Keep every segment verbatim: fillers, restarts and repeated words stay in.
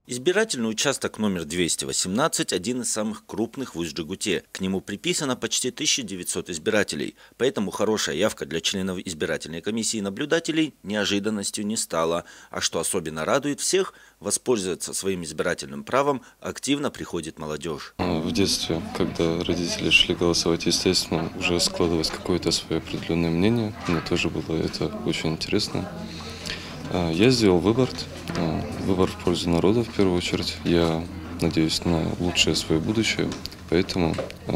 Избирательный участок номер двести восемнадцать – один из самых крупных в Усть-Джегуте. К нему приписано почти тысяча девятьсот избирателей. Поэтому хорошая явка для членов избирательной комиссии и наблюдателей неожиданностью не стала. А что особенно радует всех, воспользоваться своим избирательным правом активно приходит молодежь. В детстве, когда родители шли голосовать, естественно, уже складывалось какое-то свое определенное мнение. Мне тоже было это очень интересно. Я сделал выбор, выбор в пользу народа в первую очередь. Я надеюсь на лучшее свое будущее, поэтому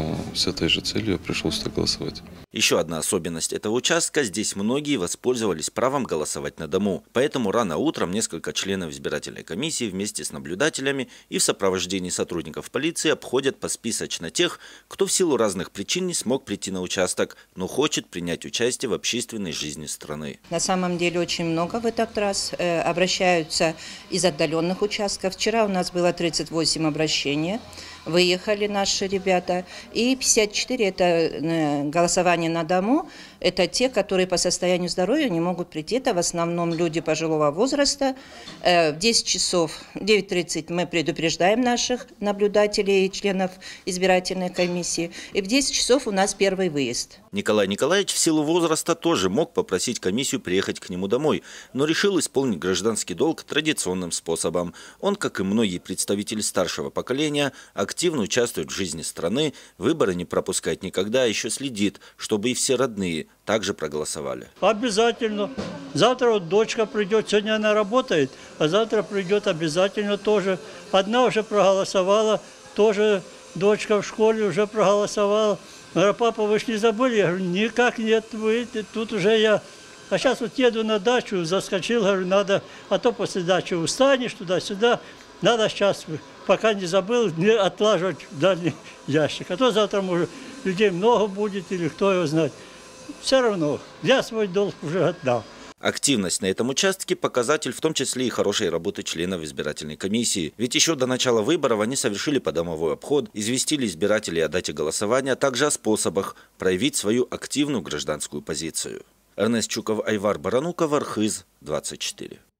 с этой же целью я пришел сюда голосовать. Еще одна особенность этого участка – здесь многие воспользовались правом голосовать на дому. Поэтому рано утром несколько членов избирательной комиссии вместе с наблюдателями и в сопровождении сотрудников полиции обходят посписочно тех, кто в силу разных причин не смог прийти на участок, но хочет принять участие в общественной жизни страны. На самом деле очень много в этот раз э, обращаются из отдаленных участков. Вчера у нас было тридцать восемь обращений. Выехали наши ребята. И пятьдесят четыре – это голосование на дому. Это те, которые по состоянию здоровья не могут прийти. Это в основном люди пожилого возраста. В десять часов, в девять тридцать мы предупреждаем наших наблюдателей и членов избирательной комиссии. И в десять часов у нас первый выезд. Николай Николаевич в силу возраста тоже мог попросить комиссию приехать к нему домой, но решил исполнить гражданский долг традиционным способом. Он, как и многие представители старшего поколения, активно участвует в жизни страны, выборы не пропускает никогда, а еще следит, чтобы и все родные также проголосовали. Обязательно. Завтра вот дочка придет, сегодня она работает, а завтра придет обязательно тоже. Одна уже проголосовала, тоже дочка в школе уже проголосовала. Говорю, папа, вы ж не забыли? Я говорю, никак нет, вы, тут уже я... А сейчас вот еду на дачу, заскочил, говорю, надо, а то после дачи устанешь туда-сюда, надо сейчас, пока не забыл, не отлаживать в дальний ящик. А то завтра, может, людей много будет или кто его знает. Все равно, я свой долг уже отдал. Активность на этом участке – показатель в том числе и хорошей работы членов избирательной комиссии. Ведь еще до начала выборов они совершили подомовой обход, известили избирателей о дате голосования, а также о способах проявить свою активную гражданскую позицию. Эрнест Чуков, Айвар Барануков, Архыз, двадцать четыре.